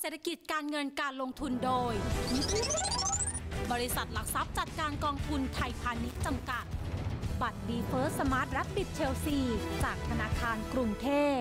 เศรษฐกิจการเงินการลงทุนโดยบริษัทหลักทรัพย์จัดการกองทุนไทยพาณิชย์จำกัดบัตร B-First Smart Rapid Chelsea จากธนาคารกรุงเทพ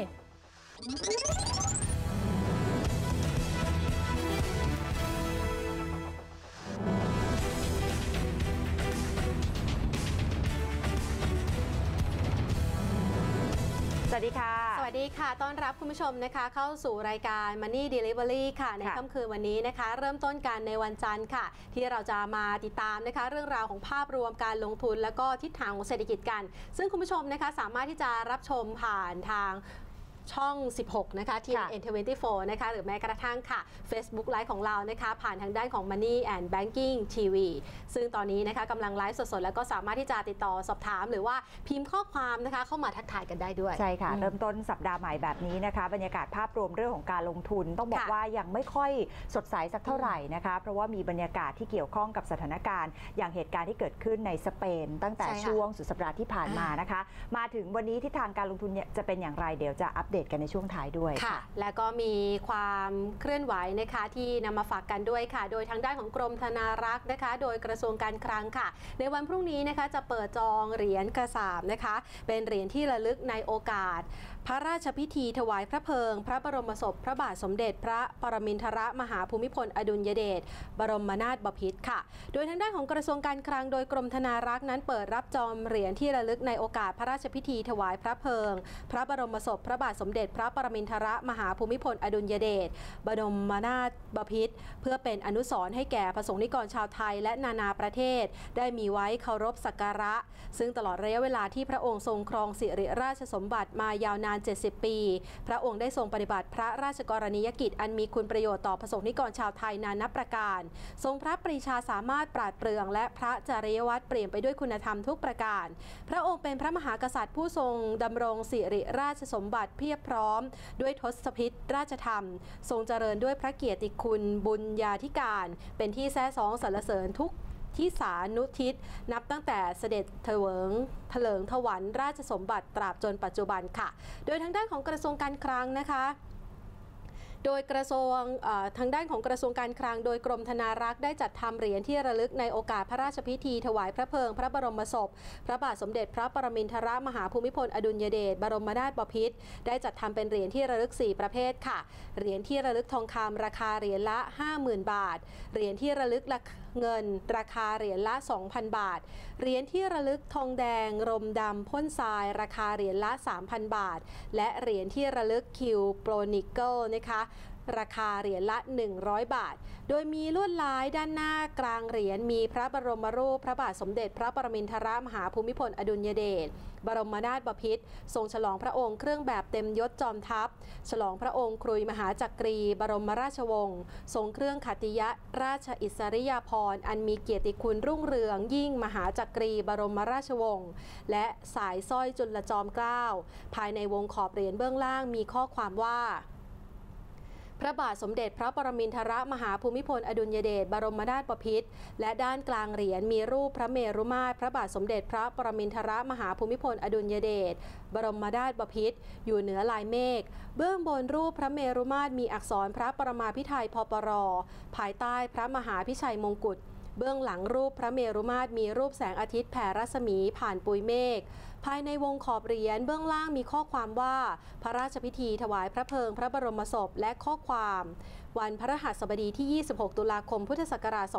สวัสดีค่ะสวัสดีค่ะต้อนรับคุณผู้ชมนะคะเข้าสู่รายการ Money Delivery ค่ะในค่ำคืนวันนี้นะคะเริ่มต้นกันในวันจันทร์ค่ะที่เราจะมาติดตามนะคะเรื่องราวของภาพรวมการลงทุนและก็ทิศทางของเศรษฐกิจกันซึ่งคุณผู้ชมนะคะสามารถที่จะรับชมผ่านทางช่อง 16 นะคะ TNN24 นะคะหรือแม้กระทั่งค่ะ Facebook Live ของเรานะคะผ่านทางด้านของ Money and Banking TV ซึ่งตอนนี้นะคะกำลังไลฟ์สดๆแล้วก็สามารถที่จะติดต่อสอบถามหรือว่าพิมพ์ข้อความนะคะเข้ามาทักทายกันได้ด้วยใช่ค่ะเริ่มต้นสัปดาห์ใหม่แบบนี้นะคะบรรยากาศภาพรวมเรื่องของการลงทุนต้องบอกว่ายังไม่ค่อยสดใสสักเท่าไหร่นะคะเพราะว่ามีบรรยากาศที่เกี่ยวข้องกับสถานการณ์อย่างเหตุการณ์ที่เกิดขึ้นในสเปนตั้งแต่ช่วงสุดสัปดาห์ที่ผ่านมานะคะมาถึงวันนี้ทิศทางการลงทุนจะเป็นอย่างไรเดี๋ยวจะอัปเดตกันในช่วงท้ายด้วยค่ะและก็มีความเคลื่อนไหวนะคะที่นำมาฝากกันด้วยค่ะโดยทางด้านของกรมธนารักษ์นะคะโดยกระทรวงการคลังค่ะในวันพรุ่งนี้นะคะจะเปิดจองเหรียญกระสาบนะคะเป็นเหรียญที่ระลึกในโอกาสพระราชพิธีถวายพระเพลิงพระบรมศพพระบาทสมเด็จพระปรมินทรมหาภูมิพลอดุลยเดชบรมนาถบพิตรค่ะโดยทางด้านของกระทรวงการคลังโดยกรมธนารักษ์นั้นเปิดรับจองเหรียญที่ระลึกในโอกาสพระราชพิธีถวายพระเพลิงพระบรมศพพระบาทสมเด็จพระปรมินทรมหาภูมิพลอดุลยเดชบรมนาถบพิตรเพื่อเป็นอนุสรณ์ให้แก่ประสงค์นิกรชาวไทยและนานาประเทศได้มีไว้เคารพสักการะซึ่งตลอดระยะเวลาที่พระองค์ทรงครองสิริราชสมบัติมายาวนาน70 ปีพระองค์ได้ทรงปฏิบัติพระราชกรณียกิจอันมีคุณประโยชน์ต่อประสงค์นิกรชาวไทยนานับประการทรงพระปรีชาสามารถปราดเปรื่องและพระจริยวัตรเปลี่ยนไปด้วยคุณธรรมทุกประการพระองค์เป็นพระมหากษัตริย์ผู้ทรงดำรงสิริราชสมบัติเพียบพร้อมด้วยทศพิธราชธรรมทรงเจริญด้วยพระเกียรติคุณบุญญาธิการเป็นที่แซ่ซ้องสรรเสริญทุกที่สานุทิศนับตั้งแต่เสด็จเถลิงถวัลย์ราชสมบัติตราบจนปัจจุบันค่ะโดยทางด้านของกระทรวงการคลังนะคะโดยกระทรวงทางด้านของกระทรวงการคลังโดยกรมธนารักษ์ได้จัดทำเหรียญที่ระลึกในโอกาสพระราชพิธีถวายพระเพลิงพระบรมศพพระบาทสมเด็จพระปรมินทรมหาภูมิพลอดุลยเดชบรมนาถบพิตรได้จัดทำเป็นเหรียญที่ระลึก4ประเภทค่ะเหรียญที่ระลึกทองคำราคาเหรียญละ 50,000 บาทเหรียญที่ระลึกเงินราคาเหรียญละ 2,000 บาทเหรียญที่ระลึกทองแดงรมดำพ่นทรายราคาเหรียญละ 3,000 บาทและเหรียญที่ระลึกคิวโปรนิเกิลนะคะราคาเหรียญละ100 บาทโดยมีลวดลายด้านหน้ากลางเหรียญมีพระบรมรูปพระบาทสมเด็จพระปรมินทรมหาภูมิพลอดุลยเดชบรมนาถบพิตรทรงฉลองพระองค์เครื่องแบบเต็มยศจอมทัพฉลองพระองค์ครุยมหาจักรีบรมราชวงศ์ทรงเครื่องขัตติยราชอิสริยาภรณ์อันมีเกียรติคุณรุ่งเรืองยิ่งมหาจักรีบรมราชวงศ์และสายสร้อยจุลจอมเกล้าภายในวงขอบเหรียญเบื้องล่างมีข้อความว่าพระบาทสมเด็จพระปรมินทรมหาภูมิพลอดุลยเดชบรมนาถบพิตรและด้านกลางเหรียญมีรูปพระเมรุมาตรพระบาทสมเด็จพระปรมินทรมหาภูมิพลอดุลยเดชบรมนาถบพิตรอยู่เหนือลายเมฆเบื้องบนรูปพระเมรุมาตรมีอักษรพระปรมาภิไธยพปร.ภายใต้พระมหาพิชัยมงกุฎเบื้องหลังรูปพระเมรุมาตรมีรูปแสงอาทิตย์แผ่รัศมีผ่านปุยเมฆภายในวงขอบเหรียญเบื้องล่างมีข้อความว่าพระราชพิธีถวายพระเพลิงพระบรมศพและข้อความวันพฤหัสบดีที่ 26 ตุลาคม พุทธศักราช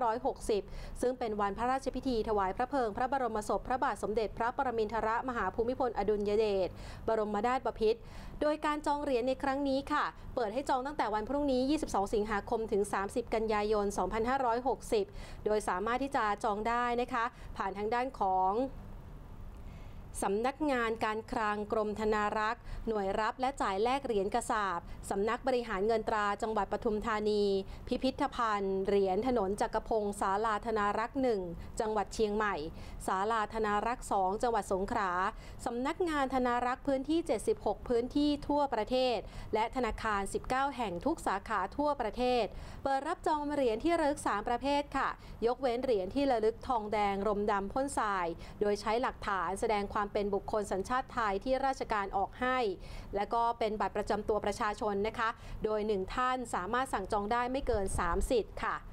2560 ซึ่งเป็นวันพระราชพิธีถวายพระเพลิงพระบรมศพพระบาทสมเด็จพระปรมินทรมหาภูมิพลอดุลยเดชบรมนาถบพิตรโดยการจองเหรียญในครั้งนี้ค่ะเปิดให้จองตั้งแต่วันพรุ่งนี้ 22 สิงหาคมถึง 30 กันยายน 2560 โดยสามารถที่จะจองได้นะคะผ่านทางด้านของสำนักงานการคลังกรมธนารักษ์หน่วยรับและจ่ายแลกเหรียญกระสาบสำนักบริหารเงินตราจังหวัดปทุมธานีพิพิธภัณฑ์เหรียญถนนจักรพงศ์ศาลาธนารักษ์1จังหวัดเชียงใหม่ศาลาธนารักษ์2จังหวัดสงขลาสำนักงานธนารักษ์พื้นที่76พื้นที่ทั่วประเทศและธนาคาร19แห่งทุกสาขาทั่วประเทศเปิดรับจองเหรียญที่ระลึก3ประเภทค่ะยกเว้นเหรียญที่ระลึกทองแดงรมดำพ่นทรายโดยใช้หลักฐานแสดงความความเป็นบุคคลสัญชาติไทยที่ราชการออกให้และก็เป็นบัตรประจำตัวประชาชนนะคะโดย1ท่านสามารถสั่งจองได้ไม่เกิน3สิทธิ์ค่ะ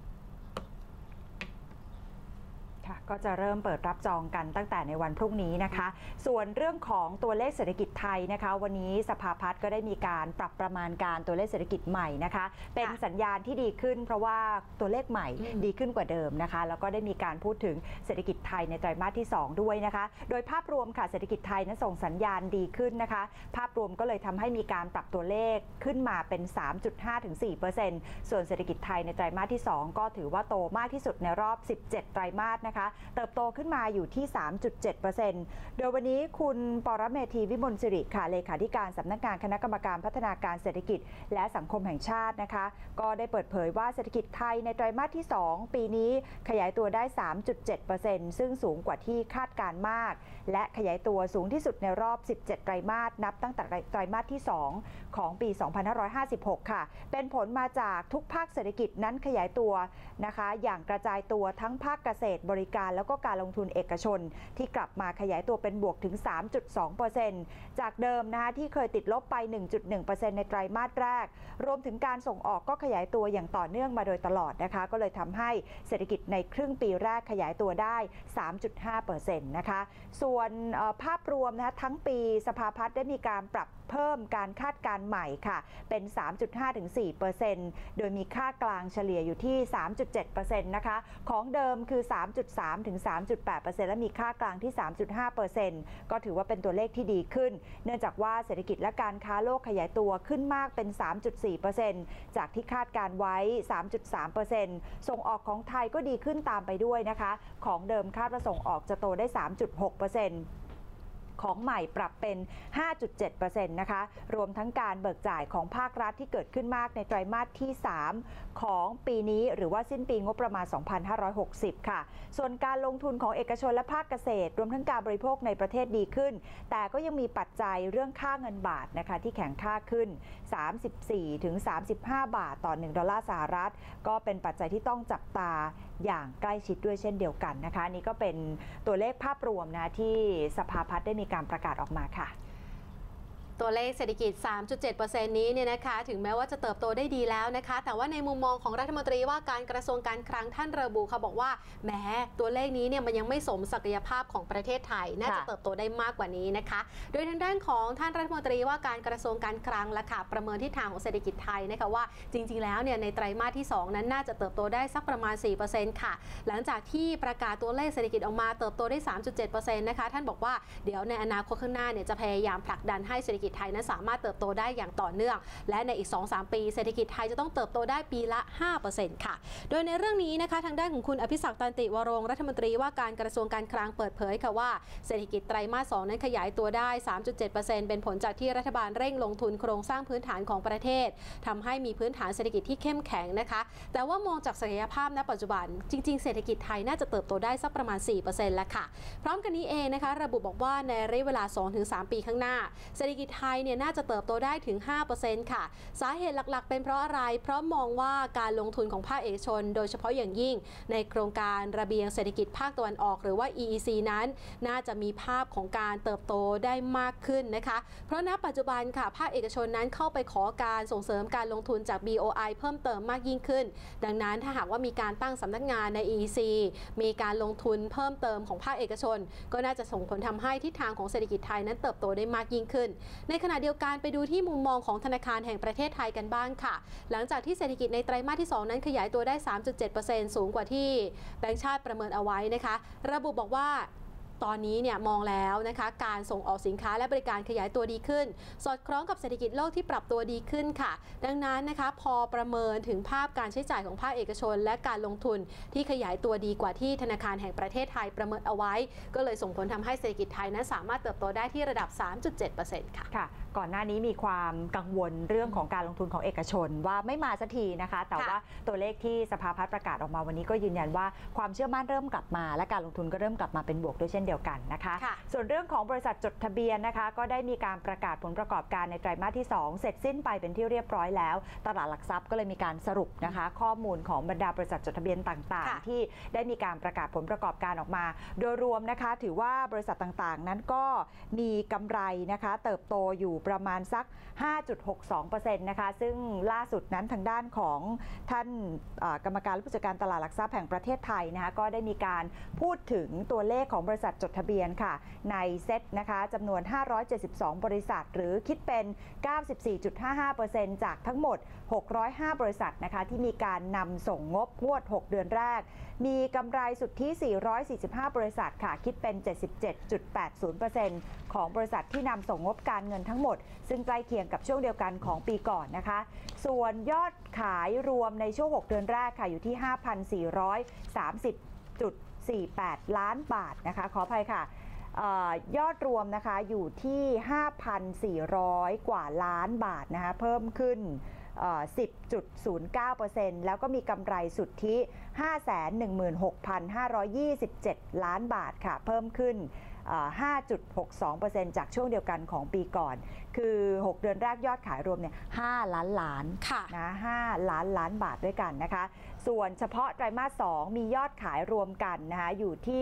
ก็จะเริ่มเปิดรับจองกันตั้งแต่ในวันพรุ่งนี้นะคะส่วนเรื่องของตัวเลขเศรษฐกิจไทยนะคะวันนี้สภาพัฒน์ก็ได้มีการปรับประมาณการตัวเลขเศรษฐกิจใหม่นะคะเป็นสัญญาณที่ดีขึ้นเพราะว่าตัวเลขใหม่ดีขึ้นกว่าเดิมนะคะแล้วก็ได้มีการพูดถึงเศรษฐกิจไทยในไตรมาสที่2ด้วยนะคะโดยภาพรวมค่ะเศรษฐกิจไทยนั้นส่งสัญญาณดีขึ้นนะคะภาพรวมก็เลยทำให้มีการปรับตัวเลขขึ้นมาเป็น 3.5 ถึง 4% ส่วนเศรษฐกิจไทยในไตรมาสที่2ก็ถือว่าโตมากที่สุดในรอบ17ไตรมาสนะคะเติบโตขึ้นมาอยู่ที่ 3.7% โดยวันนี้คุณปรเมธีวิมลสิริค่ะเลขาธิการสำนักงานคณะกรรมการพัฒนาการเศรษฐกิจและสังคมแห่งชาตินะคะก็ได้เปิดเผยว่าเศรษฐกิจไทยในไตรมาสที่2ปีนี้ขยายตัวได้ 3.7% ซึ่งสูงกว่าที่คาดการมากและขยายตัวสูงที่สุดในรอบ17ไตรมาสนับตั้งแต่ไตรมาสที่2ของปี2556ค่ะเป็นผลมาจากทุกภาคเศรษฐกิจนั้นขยายตัวนะคะอย่างกระจายตัวทั้งภาคเกษตรบริการแล้วก็การลงทุนเอกชนที่กลับมาขยายตัวเป็นบวกถึง 3.2% จากเดิมนะคะที่เคยติดลบไป 1.1% ในไตรมาสแรกรวมถึงการส่งออกก็ขยายตัวอย่างต่อเนื่องมาโดยตลอดนะคะก็เลยทำให้เศรษฐกิจในครึ่งปีแรกขยายตัวได้ 3.5% นะคะส่วนภาพรวมนะคะทั้งปีสภาพัฒน์ได้มีการปรับเพิ่มการคาดการณ์ใหม่ค่ะเป็น 3.5 ถึง 4% โดยมีค่ากลางเฉลี่ยอยู่ที่ 3.7% นะคะของเดิมคือ 3.3 ถึง 3.8% และมีค่ากลางที่ 3.5% ก็ถือว่าเป็นตัวเลขที่ดีขึ้นเนื่องจากว่าเศรษฐกิจและการค้าโลกขยายตัวขึ้นมากเป็น 3.4% จากที่คาดการไว้ 3.3% ส่งออกของไทยก็ดีขึ้นตามไปด้วยนะคะของเดิมคาดว่าส่งออกจะโตได้ 3.6%ของใหม่ปรับเป็น 5.7% นะคะรวมทั้งการเบิกจ่ายของภาครัฐที่เกิดขึ้นมากในไตรมาสที่3ของปีนี้หรือว่าสิ้นปีงบประมาณ2560ค่ะส่วนการลงทุนของเอกชนและภาคเกษตรรวมทั้งการบริโภคในประเทศดีขึ้นแต่ก็ยังมีปัจจัยเรื่องค่าเงินบาทนะคะที่แข็งค่าขึ้น34ถึง35 บาทต่อ1ดอลลาร์สหรัฐก็เป็นปัจจัยที่ต้องจับตาอย่างใกล้ชิดด้วยเช่นเดียวกันนะคะนี่ก็เป็นตัวเลขภาพรวมนะที่สภาพัฒน์ได้มีการประกาศออกมาค่ะตัวเลขเศรษฐกิจ 3.7% นี้เนี่ยนะคะถึงแม้ว่าจะเติบโตได้ดีแล้วนะคะแต่ว่าในมุมมองของรัฐมนตรีว่าการกระทรวงการคลังท่านระบุค่ะบอกว่าแหมตัวเลขนี้เนี่ยมันยังไม่สมศักยภาพของประเทศไทยน่าจะเติบโตได้มากกว่านี้นะคะโดยทางด้านของท่านรัฐมนตรีว่าการกระทรวงการคลังละค่ะประเมินทิศทางของเศรษฐกิจไทยนะคะว่าจริงๆแล้วเนี่ยในไตรมาสที่2นั้นน่าจะเติบโตได้สักประมาณ 4% ค่ะหลังจากที่ประกาศตัวเลขเศรษฐกิจออกมาเติบโตได้ 3.7% นะคะท่านบอกว่าเดี๋ยวในอนาคตข้างหน้าเนี่ยจะพยายามผลักดันให้เศรษฐกิจไทยนั้นสามารถเติบโตได้อย่างต่อเนื่องและในอีก 2-3 ปีเศรษฐกิจไทยจะต้องเติบโตได้ปีละ 5% ค่ะโดยในเรื่องนี้นะคะทางด้านของคุณอภิศักดิ์ตันติวโรรัฐมนตรีว่าการกระทรวงการคลังเปิดเผยค่ะว่าเศรษฐกิจไตรมาส 2นั้นขยายตัวได้ 3.7% เป็นผลจากที่รัฐบาลเร่งลงทุนโครงสร้างพื้นฐานของประเทศทำให้มีพื้นฐานเศรษฐกิจที่เข้มแข็งนะคะแต่ว่ามองจากศักยภาพณปัจจุบันจริงๆเศรษฐกิจไทยน่าจะเติบโตได้สักประมาณ 4% แล้วค่ะพร้อมกันนี้เองนะคะระบุบอกว่าในระยะเวลา 2-3 ปีข้างหน้าเศรษฐกิจไทยเนี่ยน่าจะเติบโตได้ถึง 5% ค่ะสาเหตุหลักๆเป็นเพราะอะไรเพราะมองว่าการลงทุนของภาคเอกชนโดยเฉพาะอย่างยิ่งในโครงการระเบียงเศรษฐกิจภาคตะวันออกหรือว่า EEC นั้นน่าจะมีภาพของการเติบโตได้มากขึ้นนะคะเพราะณปัจจุบันค่ะภาคเอกชนนั้นเข้าไปขอการส่งเสริมการลงทุนจาก BOI เพิ่มเติมมากยิ่งขึ้นดังนั้นถ้าหากว่ามีการตั้งสำนักงานใน EEC มีการลงทุนเพิ่มเติมของภาคเอกชนก็น่าจะส่งผลทำให้ทิศทางของเศรษฐกิจไทยนั้นเติบโตได้มากยิ่งขึ้นในขณะเดียวกันไปดูที่มุมมองของธนาคารแห่งประเทศไทยกันบ้างค่ะหลังจากที่เศรษฐกิจในไตรมาสที่2นั้นขยายตัวได้ 3.7% สูงกว่าที่แบงก์ชาติประเมินเอาไว้นะคะระบุบอกว่าตอนนี้เนี่ยมองแล้วนะคะการส่งออกสินค้าและบริการขยายตัวดีขึ้นสอดคล้องกับเศรษฐกิจโลกที่ปรับตัวดีขึ้นค่ะดังนั้นนะคะพอประเมินถึงภาพการใช้จ่ายของภาคเอกชนและการลงทุนที่ขยายตัวดีกว่าที่ธนาคารแห่งประเทศไทยประเมินเอาไว้ก็เลยส่งผลทำให้เศรษฐกิจไทยนั้นสามารถเติบโตได้ที่ระดับ 3.7% ค่ะก่อนหน้านี้มีความกังวลเรื่องของการลงทุนของเอกชนว่าไม่มาสักทีนะคะแต่ว่าตัวเลขที่สภาพัฒน์ประกาศออกมาวันนี้ก็ยืนยันว่าความเชื่อมั่นเริ่มกลับมาและการลงทุนก็เริ่มกลับมาเป็นบวกด้วยเช่นนเดียวกันนะคะค่ะส่วนเรื่องของบริษัทจดทะเบียนนะคะก็ได้มีการประกาศผลประกอบการในไตรมาสที่ 2 เสร็จสิ้นไปเป็นที่เรียบร้อยแล้วตลาดหลักทรัพย์ก็เลยมีการสรุปนะคะข้อมูลของบรรดาบริษัทจดทะเบียนต่างๆที่ได้มีการประกาศผลประกอบการออกมาโดยรวมนะคะถือว่าบริษัทต่างๆนั้นก็มีกำไรนะคะเติบโตอยู่ประมาณสัก 5.62% นะคะซึ่งล่าสุดนั้นทางด้านของท่านกรรมการและผู้จัดการตลาดหลักทรัพย์แห่งประเทศไทยนะคะก็ได้มีการพูดถึงตัวเลขของบริษัทจดทะเบียนค่ะในเซตนะคะจำนวน572บริษัทหรือคิดเป็น 94.55% จากทั้งหมด605บริษัทนะคะที่มีการนำส่งงบงวด6เดือนแรกมีกำไรสุทธิ445บริษัทค่ะคิดเป็น 77.80% ของบริษัทที่นำส่งงบการเงินทั้งหมดซึ่งใกล้เคียงกับช่วงเดียวกันของปีก่อนนะคะส่วนยอดขายรวมในช่วง6เดือนแรกค่ะอยู่ที่ 5,430.48 ล้านบาทนะคะขออภัยค่ะยอดรวมนะคะอยู่ที่ 5,400 กว่าล้านบาทนะคะเพิ่มขึ้น10.09% แล้วก็มีกำไรสุทธิ 516,527 ล้านบาทค่ะเพิ่มขึ้น5.62% จากช่วงเดียวกันของปีก่อนคือ6เดือนแรกยอดขายรวมเนี่ย5ล้านล้านนะ5ล้านบาทด้วยกันนะคะส่วนเฉพาะไตรมาส2มียอดขายรวมกันนะคะอยู่ที่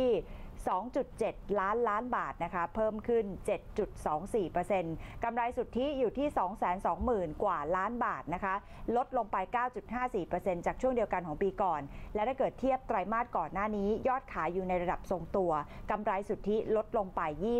2.7 ล้านบาทนะคะเพิ่มขึ้น 7.24% กำไรสุทธิอยู่ที่ 220,000 กว่าล้านบาทนะคะลดลงไป 9.54% จากช่วงเดียวกันของปีก่อนและถ้าเกิดเทียบไตรมาสก่อนหน้านี้ยอดขายอยู่ในระดับทรงตัวกำไรสุทธิลดลงไป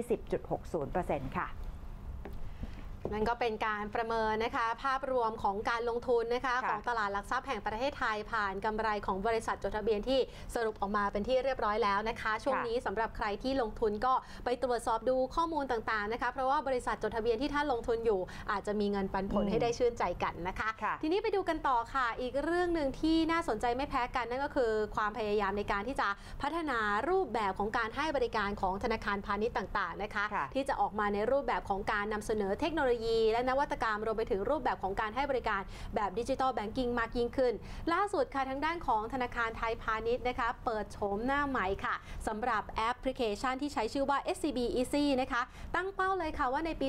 20.60% ค่ะนั่นก็เป็นการประเมินนะคะภาพรวมของการลงทุนนะคะของตลาดหลักทรัพย์แห่งประเทศไทยผ่านกำไรของบริษัทจดทะเบียนที่สรุปออกมาเป็นที่เรียบร้อยแล้วนะคะช่วงนี้สำหรับใครที่ลงทุนก็ไปตรวจสอบดูข้อมูลต่างๆนะคะเพราะว่าบริษัทจดทะเบียนที่ท่านลงทุนอยู่อาจจะมีเงินปันผลให้ได้ชื่นใจกันนะคะทีนี้ไปดูกันต่อค่ะอีกเรื่องหนึ่งที่น่าสนใจไม่แพ้กันนั่นก็คือความพยายามในการที่จะพัฒนารูปแบบของการให้บริการของธนาคารพาณิชย์ต่างๆนะคะที่จะออกมาในรูปแบบของการนำเสนอเทคโนโลยีและนวัตกรรมรวมไปถึงรูปแบบของการให้บริการแบบดิจิทัลแบงกิ้งมากยิ่งขึ้นล่าสุดค่ะทางด้านของธนาคารไทยพาณิชย์นะคะเปิดโฉมหน้าใหม่ค่ะสำหรับแอปพลิเคชันที่ใช้ชื่อว่า SCB Easy นะคะตั้งเป้าเลยค่ะว่าในปี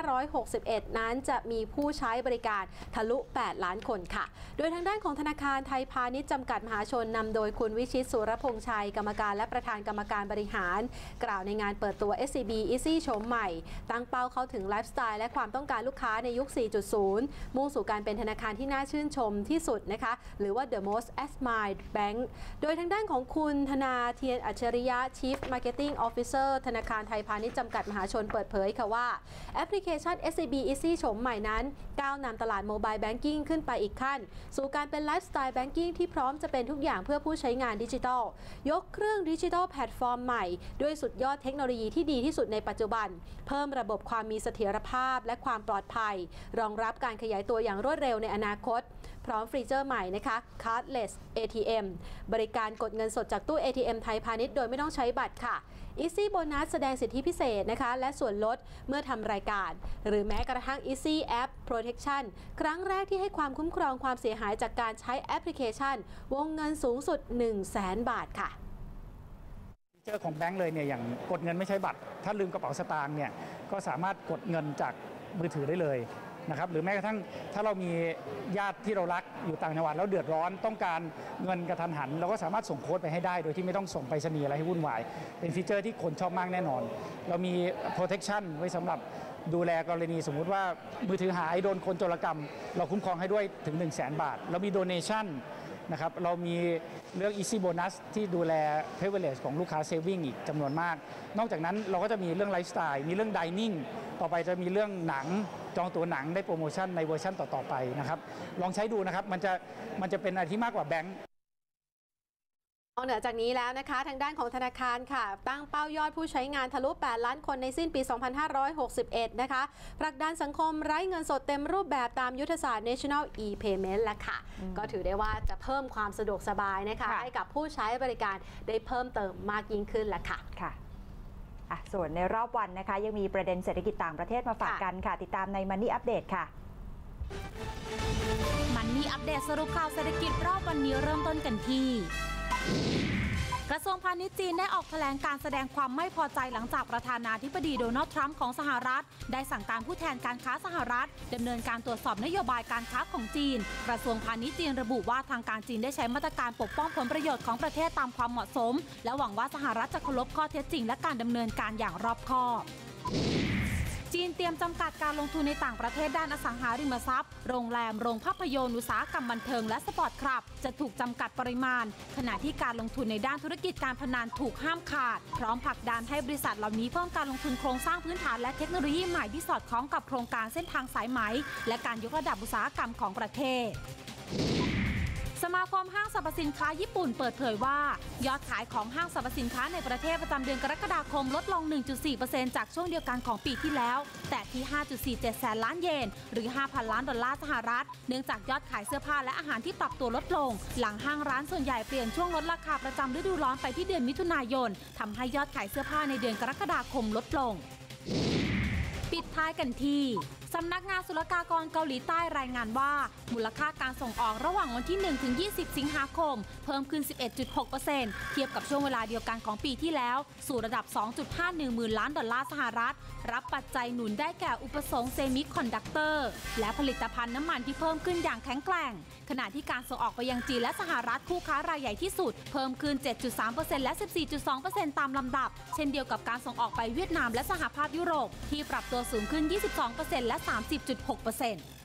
2561 นั้นจะมีผู้ใช้บริการทะลุ 8 ล้านคนค่ะโดยทางด้านของธนาคารไทยพาณิชย์จำกัดมหาชนนำโดยคุณวิชิตสุรพงษ์ชัยกรรมการและประธานกรรมการบริหารกล่าวในงานเปิดตัว SCB Easy โฉมใหม่ตั้งเป้าเข้าถึงไลฟ์สไตล์และความต้องการลูกค้าในยุค 4.0 มุ่งสู่การเป็นธนาคารที่น่าชื่นชมที่สุดนะคะหรือว่า The Most Admired Bank โดยทางด้านของคุณธนาเทียนอัจฉริยะ Chief Marketing Officer ธนาคารไทยพาณิชย์จำกัดมหาชนเปิดเผยค่ะว่าแอปพลิเคชัน SCB Easy โฉมใหม่นั้นก้าวนำตลาดโมบายแบงกิ้งขึ้นไปอีกขั้นสู่การเป็นไลฟ์สไตล์แบงกิ้งที่พร้อมจะเป็นทุกอย่างเพื่อผู้ใช้งานดิจิทัลยกเครื่องดิจิทัลแพลตฟอร์มใหม่ด้วยสุดยอดเทคโนโลยีที่ดีที่สุดในปัจจุบันเพิ่มระบบความมีเสถียรภาพและความปลอดภัยรองรับการขยายตัวอย่างรวดเร็วในอนาคตพร้อมฟีเจอร์ใหม่นะคะ Cardless ATM บริการกดเงินสดจากตู้ ATM ไทยพาณิชย์โดยไม่ต้องใช้บัตรค่ะ Easy Bonus แสดงสิทธิพิเศษนะคะและส่วนลดเมื่อทำรายการหรือแม้กระทั่ง Easy App Protection ครั้งแรกที่ให้ความคุ้มครองความเสียหายจากการใช้แอปพลิเคชันวงเงินสูงสุด 100,000 บาทค่ะฟีเจอร์ของแบงก์เลยเนี่ยอย่างกดเงินไม่ใช้บัตรถ้าลืมกระเป๋าสตางค์เนี่ยก็สามารถกดเงินจากมือถือได้เลยนะครับหรือแม้กระทั่งถ้าเรามีญาติที่เรารักอยู่ต่างจังหวัดแล้วเดือดร้อนต้องการเงินกระทันหันเราก็สามารถส่งโค้ดไปให้ได้โดยที่ไม่ต้องส่งไปรษณีย์อะไรให้วุ่นวายเป็นฟีเจอร์ที่คนชอบมากแน่นอนเรามี protection ไว้สำหรับดูแลกรณีสมมุติว่ามือถือหายโดนคนโจรกรรมเราคุ้มครองให้ด้วยถึง 100,000 บาทเรามี donation นะครับเรามีเรื่อง Easy Bonus ที่ดูแล privilege ของลูกค้า saving อีกจำนวนมากนอกจากนั้นเราก็จะมีเรื่องไลฟ์สไตล์มีเรื่อง dining ต่อไปจะมีเรื่องหนังจองตั๋วหนังได้โปรโมชั่นในเวอร์ชันต่อๆไปนะครับลองใช้ดูนะครับมันจะเป็นอะไรที่มากกว่าแบงก์เหนือจากนี้แล้วนะคะทางด้านของธนาคารค่ะตั้งเป้ายอดผู้ใช้งานทะลุ 8 ล้านคนในสิ้นปี 2561 นะคะผลักดันสังคมไร้เงินสดเต็มรูปแบบตามยุทธศาสตร์ National e-Payment และค่ะก็ถือได้ว่าจะเพิ่มความสะดวกสบายนะคะให้กับผู้ใช้บริการได้เพิ่มเติมมากยิ่งขึ้นและค่ะส่วนในรอบวันนะคะยังมีประเด็นเศรษฐกิจต่างประเทศมาฝากกันค่ะติดตามใน Money Update ค่ะ Money Update สรุปข่าวเศรษฐกิจรอบวันนี้เริ่มต้นกันที่กระทรวงพาณิชย์จีนได้ออกแถลงการแสดงความไม่พอใจหลังจากประธานาธิบดีโดนัลด์ทรัมป์ของสหรัฐได้สั่งการผู้แทนการค้าสหรัฐดำเนินการตรวจสอบนโยบายการค้าของจีนกระทรวงพาณิชย์จีนระบุว่าทางการจีนได้ใช้มาตรการปกป้องผลประโยชน์ของประเทศตามความเหมาะสมและหวังว่าสหรัฐจะเคารพข้อเท็จจริงและการดำเนินการอย่างรอบคอบจีนเตรียมจำกัดการลงทุนในต่างประเทศด้านอสังหาริมทรัพย์โรงแรมโรงภาพยนตร์อุตสาหกรรมบันเทิงและสปอร์ตคลับจะถูกจำกัดปริมาณขณะที่การลงทุนในด้านธุรกิจการพนันถูกห้ามขาดพร้อมผลักดันให้บริษัทเหล่านี้เพิ่มการลงทุนโครงสร้างพื้นฐานและเทคโนโลยีใหม่ที่สอดคล้องกับโครงการเส้นทางสายไหมและการยกระดับอุตสาหกรรมของประเทศสมาคมห้างสรรพสินค้าญี่ปุ่นเปิดเผยว่ายอดขายของห้างสรรพสินค้าในประเทศประจำเดือนกรกฎาคมลดลง 1.4% จากช่วงเดียวกันของปีที่แล้วแต่ที่ 5.47 แสนล้านเยนหรือ 5,000 ล้านดอลลาร์สหรัฐเนื่องจากยอดขายเสื้อผ้าและอาหารที่ปรับตัวลดลงหลังห้างร้านส่วนใหญ่เปลี่ยนช่วงลดราคาประจำฤดูร้อนไปที่เดือนมิถุนายนทำให้ยอดขายเสื้อผ้าในเดือนกรกฎาคมลดลงปิดท้ายกันที่สำนักงานศุลกากรเกาหลีใต้รายงานว่ามูลค่าการส่งออกระหว่างวันที่ 1-20 สิงหาคมเพิ่มขึ้น 11.6% เทียบกับช่วงเวลาเดียวกันของปีที่แล้วสู่ระดับ 2.51 หมื่นล้านดอลลาร์สหรัฐรับปัจจัยหนุนได้แก่อุปสงค์เซมิคอนดักเตอร์และผลิตภัณฑ์น้ำมันที่เพิ่มขึ้นอย่างแข็งแกร่งขณะที่การส่งออกไปยังจีนและสหรัฐคู่ค้ารายใหญ่ที่สุดเพิ่มขึ้น 7.3% และ 14.2% ตามลำดับเช่นเดียวกับการส่งออกไปเวียดนามและสหภาพยุโรปที่ปรับตัวสูงขึ้น 22% และ 30.6%